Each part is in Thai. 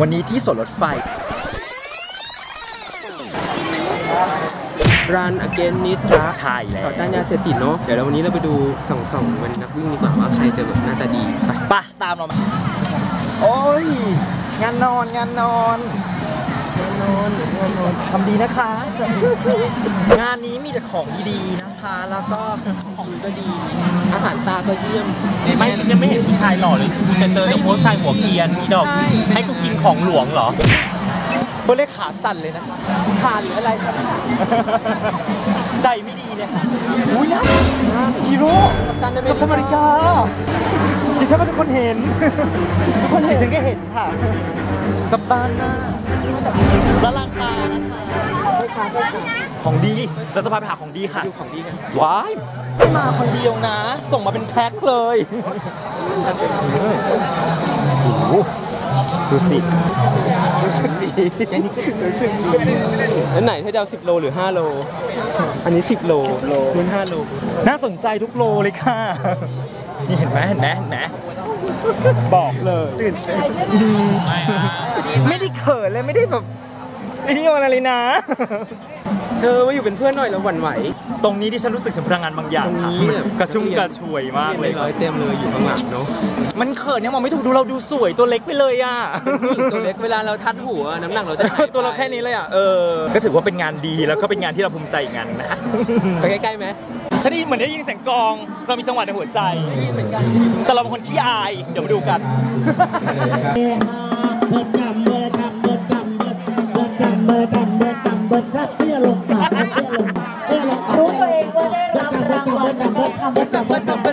วันนี้ที่สวนรถไฟรัน again นิดรักใช่แล้วต่อต้านยาเสพติดเนาะเดี๋ยววันนี้เราไปดูส่องวันนักวิ่งดีกว่าว่าใครจะแบบหน้าตาดีไปตามเรามาโอ้ยงานนอนทำดีนะคะ งานนี้มีแต่ของดีๆนะคะแล้วก็ของก็ดีอาหารตาก็เยี่ยมไม่ฉันยังไม่เห็นผู้ชายหล่อเลยกูจะเจอแต่ผู้ชายหัวเกรียนมีดอกให้กูกินของหลวงเหรอเพื่อเลขขาสั่นเลยนะขาหรืออะไรใจไม่ดีเนี่ยค่ะอุ้ยนะฮีโร่กัปตันอเมริกาดิฉันเป็นคนเห็นดิฉันก็เห็นค่ะกัปตันนะละลังตานะคะของดีเราจะพาไปหาของดีค่ะของดีกันว้ายไม่มาคนเดียวนะส่งมาเป็นแพ็คเลยดูสิรู้สึกดีแล้วไหนถ้าจะเอา10 โลหรือ5 โลอันนี้10 โลคุณ5 โลน่าสนใจทุกโลเลยค่ะนี่เห็นไหมบอกเลยตื่นเต้นไม่ได้เขินเลยไม่ได้แบบไอ้นี่อะไรเลยนะเธอมาอยู่เป็นเพื่อนหน่อยแล้วหวั่นไหวตรงนี้ที่ฉันรู้สึกถึงพลังงานบางอย่างค่ะกระชุ่มกระชวยมากเลยร้อยเต็มเลยอยู่ข้างหลังเนาะมันเขินเนี่ยมองไม่ถูกดูเราดูสวยตัวเล็กไปเลยอ่ะตัวเล็กเวลาเราทัดหัวน้ำหนักเราจะตัวเราแค่นี้เลยอ่ะก็ถือว่าเป็นงานดีแล้วก็เป็นงานที่เราภูมิใจอีกงานนะไปใกล้ๆไหมฉันได้ยินเหมือนได้ยินเสียงกลองเรามีจังหวะในหัวใจเหมือนกันแต่เราเป็นคนขี้อายเดี๋ยวมาดูกันรู้ตัวเองว่าได้รับรางวัลจากคำว่าจำว่าดี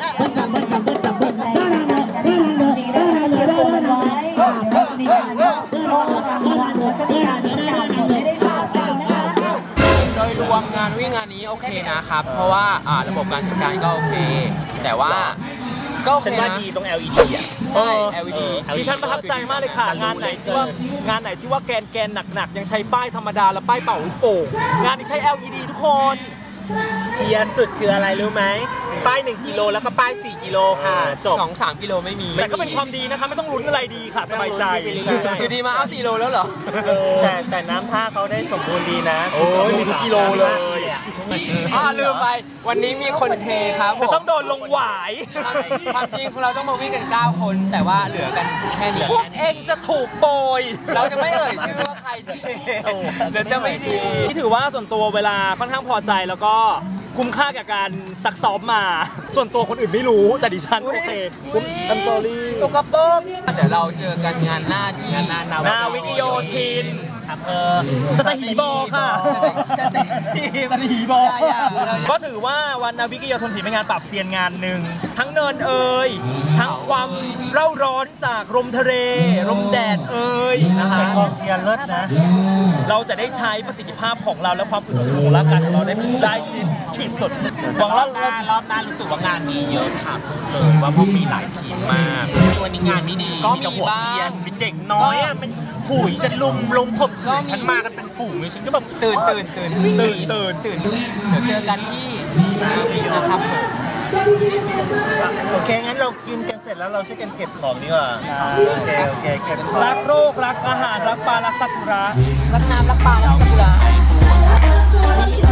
นะคะเตรียมตัวกันไว้เราจะมีการมอบรางวัลแล้วก็มีการประกาศผลให้ได้ทราบกันนะคะโดยรวมงานวิ่งงานนี้โอเคนะครับเพราะว่าระบบการจัดการก็โอเคแต่ว่าก็ฉันว่าดีตรง LED อ่ะใช่ LED ที่ฉันประทับใจมากเลยค่ะงานไหนที่ว่าแกนหนักๆยังใช้ป้ายธรรมดาแล้วป้ายเป่าลูกโป่งงานนี้ใช้ LED ทุกคนเทียสุดคืออะไรรู้ไหมป้าย1 กิโลแล้วก็ป้าย4 กิโลค่ะจบ2-3 กิโลไม่มีแต่ก็เป็นความดีนะคะไม่ต้องลุ้นอะไรดีค่ะสบายใจอยู่ดีมาเอา4 โลแล้วเหรอแต่น้ำท่าเขาได้สมบูรณ์ดีนะโอ้ยมีทุกกิโลเลยลืมไปวันนี้มีคนเทครับจะต้องโดนลงหวายความจริงเราต้องมาวิ่งกัน9 คนแต่ว่าเหลือกันแค่นี้พวกเองจะถูกโปยเราจะไม่เอ่ยชื่อว่าใครเทเดี๋ยวจะไม่ดีที่ถือว่าส่วนตัวเวลาค่อนข้างพอใจแล้วก็คุ้มค่ากับการซักซ้อมมาส่วนตัวคนอื่นไม่รู้แต่ดิฉันโอเคทำสตอรี่ตกกระโปงเดี๋ยวเราเจอกันงานหน้าที่นาวิกโยธินสตหีบอค่ะสตหีบอก็ถือว่าวันนาวิกโยธินถือเป็นงานปราบเซียนงานหนึ่งทั้งเนินทั้งความเร่าร้อนจากลมทะเลลมแดดนะคะกองเชียร์เลิศนะเราจะได้ใช้ประสิทธิภาพของเราและความอึดอดทนของร่างกายของเราได้ที่สุดหวังว่ารอบหน้ารู้สึกว่างานมีเยอะค่ะเลยว่าพวกมีหลายทีมมากวันนี้งานไม่ดีก็มีหัวเกียนเป็นเด็กน้อยอ่ะมันหุยจะลุมผมก็ฉันมากันเป็นฝูงเลยฉันก็แบบตื่นเดี๋ยวเจอกันที่นะครับผมโอเคงั้นเรากินกันเสร็จแล้วเราช่วยกันเก็บของดีกว่าโอเคเก็บรักโรครักอาหารรักปลารักสัตว์รักน้ำรักปลารักสัตว์